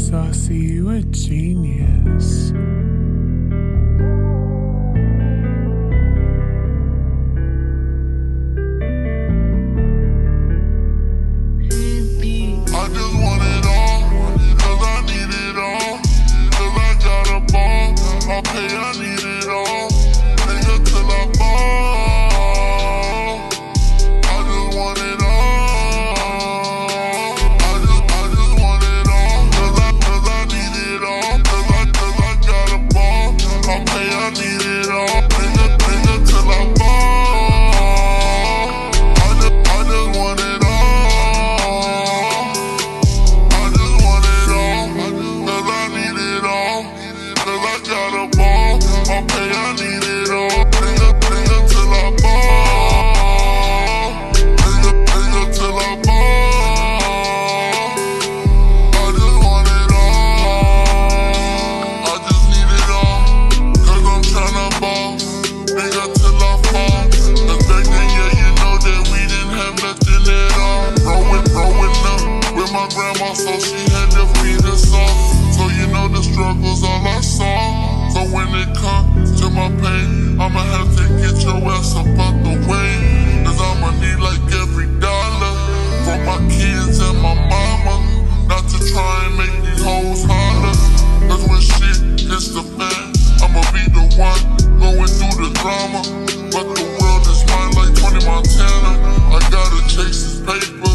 I see you a genius. I just want it all, cause I need it all. Cause I got a ball, I'll pay, I need it all. Nigga, till I fall. I just want it all. I just want it all. Cause I need it all. Cause I got a ball, I'll pay, I need it all. Nigga, till I fall. I just want it all. I'll pay, I need it all. Nigga till I ball. Nigga till I ball. I just want it all. I just need it all. Cause I'm tryna ball. Nigga till I fall. Cause back then, yeah, you know that we didn't have nothing at all. Growing up with my grandma, so she had to feed us all. So you know the struggles all I saw. So when it comes to my pain, I'ma have to get your ass up out the way. Cause I'ma need like every dollar for my kids and my mama. Not to try and make these hoes holler. Cause when shit hits the fan, I'ma be the one going through the drama. But the world is mine like Tony Montana. I gotta chase this paper.